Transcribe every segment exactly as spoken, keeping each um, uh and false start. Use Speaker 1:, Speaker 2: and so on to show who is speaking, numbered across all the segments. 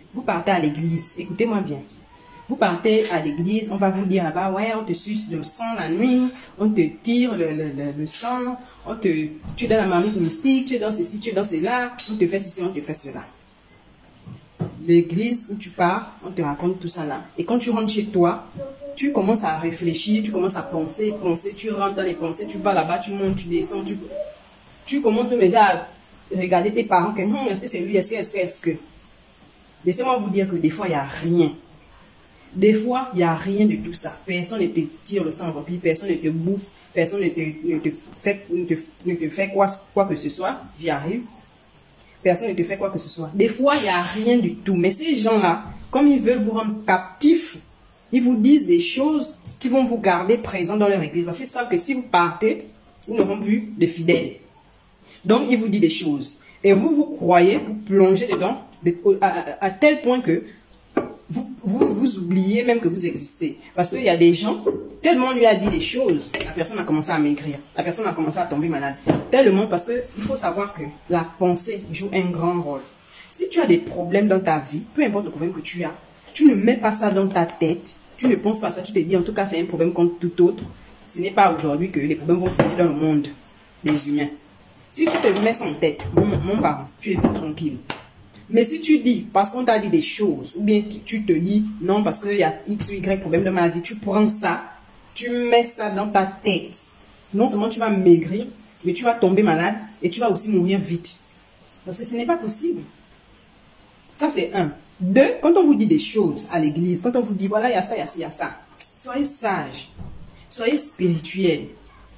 Speaker 1: vous partez à l'église, écoutez-moi bien. Vous partez à l'église, on va vous dire là-bas, ouais, on te suce le sang la nuit, on te tire le, le, le, le sang, on te, tu es dans la marmite mystique, tu es dans ceci, tu es dans cela, on te fait ceci, on te fait cela. L'église où tu pars, on te raconte tout ça là. Et quand tu rentres chez toi, tu commences à réfléchir, tu commences à penser, penser, tu rentres dans les pensées, tu vas là-bas, tu montes, tu descends, tu, tu commences même déjà à regarder tes parents, que, hum, est-ce que c'est lui, est-ce que, est-ce que, est-ce que. Laissez-moi vous dire que des fois, il n'y a rien. Des fois, il n'y a rien de tout ça. Personne ne te tire le sang en vampire, personne ne te bouffe, personne ne te, ne te fait, ne te, ne te fait quoi, quoi que ce soit. J'y arrive. Personne ne te fait quoi que ce soit. Des fois, il n'y a rien du tout. Mais ces gens-là, comme ils veulent vous rendre captifs, ils vous disent des choses qui vont vous garder présents dans leur église. Parce qu'ils savent que si vous partez, ils n'auront plus de fidèles. Donc, ils vous disent des choses. Et vous, vous croyez, vous plongez dedans, à, à, à tel point que vous, vous, vous oubliez même que vous existez. Parce qu'il y a des gens, tellement on lui a dit des choses, la personne a commencé à maigrir. La personne a commencé à tomber malade. Tellement parce qu'il faut savoir que la pensée joue un grand rôle. Si tu as des problèmes dans ta vie, peu importe le problème que tu as, tu ne mets pas ça dans ta tête, tu ne penses pas ça, tu te dis en tout cas c'est un problème comme tout autre. Ce n'est pas aujourd'hui que les problèmes vont finir dans le monde des humains. Si tu te mets ça en tête, mon, mon parent, tu es plus tranquille. Mais si tu dis, parce qu'on t'a dit des choses, ou bien tu te dis, non, parce qu'il y a X ou Y problème dans ma vie, tu prends ça, tu mets ça dans ta tête. Non seulement tu vas maigrir, mais tu vas tomber malade et tu vas aussi mourir vite. Parce que ce n'est pas possible. Ça, c'est un. Deux, quand on vous dit des choses à l'église, quand on vous dit, voilà, il y a ça, il y a ça, il y a ça, soyez sages, soyez spirituels,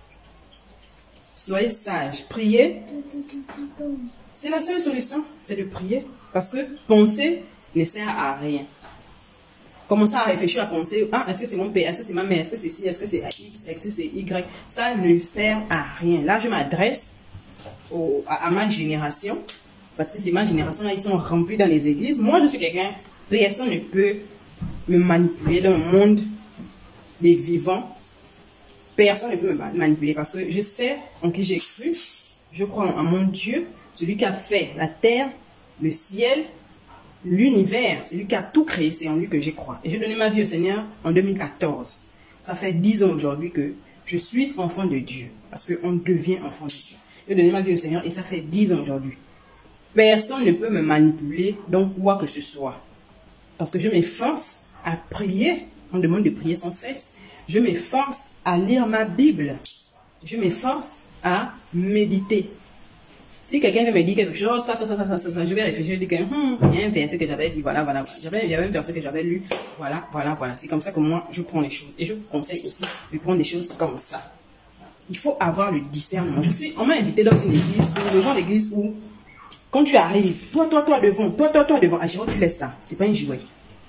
Speaker 1: soyez sages, priez. C'est la seule solution, c'est de prier. Parce que penser ne sert à rien. Commencer à réfléchir, à penser, ah, est-ce que c'est mon père, est-ce que c'est ma mère, est-ce que c'est ci, est-ce que c'est X, est-ce que c'est Y, ça ne sert à rien. Là, je m'adresse à, à ma génération, parce que c'est ma génération, là, ils sont remplis dans les églises. Moi, je suis quelqu'un, personne ne peut me manipuler dans le monde des vivants. Personne ne peut me manipuler parce que je sais en qui j'ai cru, je crois en mon Dieu, celui qui a fait la terre, le ciel, l'univers, c'est lui qui a tout créé, c'est en lui que j'ai crois. Et j'ai donné ma vie au Seigneur en deux mille quatorze. Ça fait dix ans aujourd'hui que je suis enfant de Dieu, parce qu'on devient enfant de Dieu. J'ai donné ma vie au Seigneur et ça fait dix ans aujourd'hui. Personne ne peut me manipuler dans quoi que ce soit. Parce que je m'efforce à prier, on demande de prier sans cesse. Je m'efforce à lire ma Bible. Je m'efforce à méditer. Si quelqu'un veut me dire quelque chose, ça, ça, ça, ça, ça, ça, je vais réfléchir, je dis que, hum, il y a un verset que j'avais dit, voilà, voilà, voilà. J'avais, il y avait un verset que j'avais lu, voilà, voilà, voilà. C'est comme ça que moi, je prends les choses. Et je vous conseille aussi de prendre des choses comme ça. Il faut avoir le discernement. Je suis, on m'a invité dans une église, le genre d'église où, quand tu arrives, toi, toi, toi devant, toi, toi, toi devant, ah, Giro, tu laisses ça. C'est pas un jouet.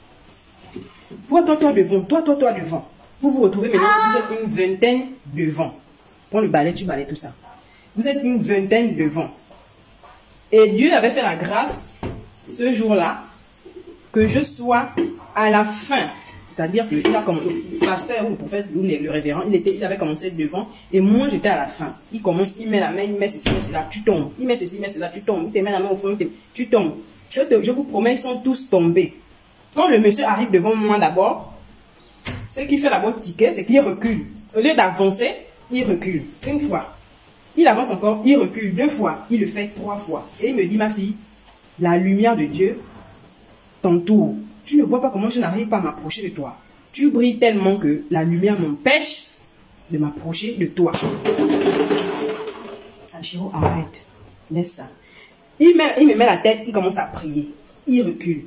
Speaker 1: Toi, toi, toi devant, toi, toi, toi devant. Vous vous retrouvez maintenant, vous êtes une vingtaine devant. Prends le balai, tu balais tout ça. Vous êtes une vingtaine devant. Et Dieu avait fait la grâce, ce jour-là, que je sois à la fin. C'est-à-dire que il a comme, le pasteur ou le prophète ou le, le révérend, il, était, il avait commencé devant. Et moi, j'étais à la fin. Il commence, il met la main, il met ceci, il met cela, tu tombes. Il met ceci, il met cela, tu tombes. Il te met la main au fond, tu tombes. Je, te, je vous promets, ils sont tous tombés. Quand le monsieur arrive devant moi d'abord, ce qui fait d'abord ticket, c'est qu'il recule. Au lieu d'avancer, il recule. Une fois. Il avance encore, il recule deux fois. Il le fait trois fois. Et il me dit, ma fille, la lumière de Dieu t'entoure. Tu ne vois pas comment je n'arrive pas à m'approcher de toi. Tu brilles tellement que la lumière m'empêche de m'approcher de toi. Achiro, arrête. Laisse ça. Il, met, il me met la tête, il commence à prier. Il recule.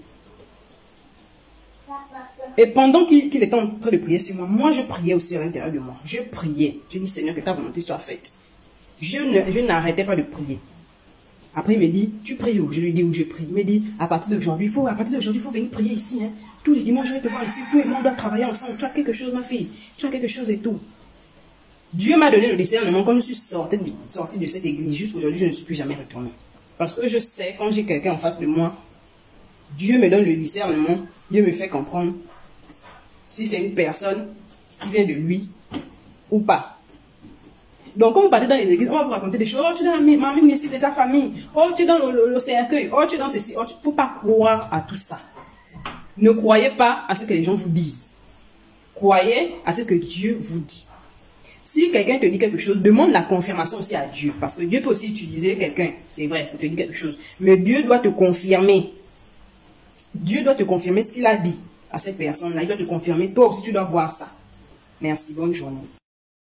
Speaker 1: Et pendant qu'il qu'il était en train de prier sur moi, moi je priais aussi à l'intérieur de moi. Je priais. Je dis, Seigneur, que ta volonté soit faite. Je n'arrêtais pas de prier. Après, il me dit, tu pries où? Je lui dis où je prie. Il me dit, à partir d'aujourd'hui, il faut, à partir d'aujourd'hui, il faut venir prier ici. Hein. Tous les dimanches, je vais te voir ici. Toi et moi, on doit travailler ensemble. Tu as quelque chose, ma fille. Tu as quelque chose et tout. Dieu m'a donné le discernement quand je suis sortie de, sortie de cette église. Jusqu'aujourd'hui, je ne suis plus jamais retournée. Parce que je sais, quand j'ai quelqu'un en face de moi, Dieu me donne le discernement. Dieu me fait comprendre si c'est une personne qui vient de lui ou pas. Donc, quand vous partez dans les églises, on va vous raconter des choses. Oh, tu es dans la mamie mystique de ta famille. Oh, tu es dans le, le, le cercueil. Oh, tu es dans ceci. Oh, il ne faut pas croire à tout ça. Ne croyez pas à ce que les gens vous disent. Croyez à ce que Dieu vous dit. Si quelqu'un te dit quelque chose, demande la confirmation aussi à Dieu. Parce que Dieu peut aussi utiliser quelqu'un. C'est vrai, il te dit quelque chose. Mais Dieu doit te confirmer. Dieu doit te confirmer ce qu'il a dit à cette personne-là. Il doit te confirmer. Toi aussi, tu dois voir ça. Merci. Bonne journée.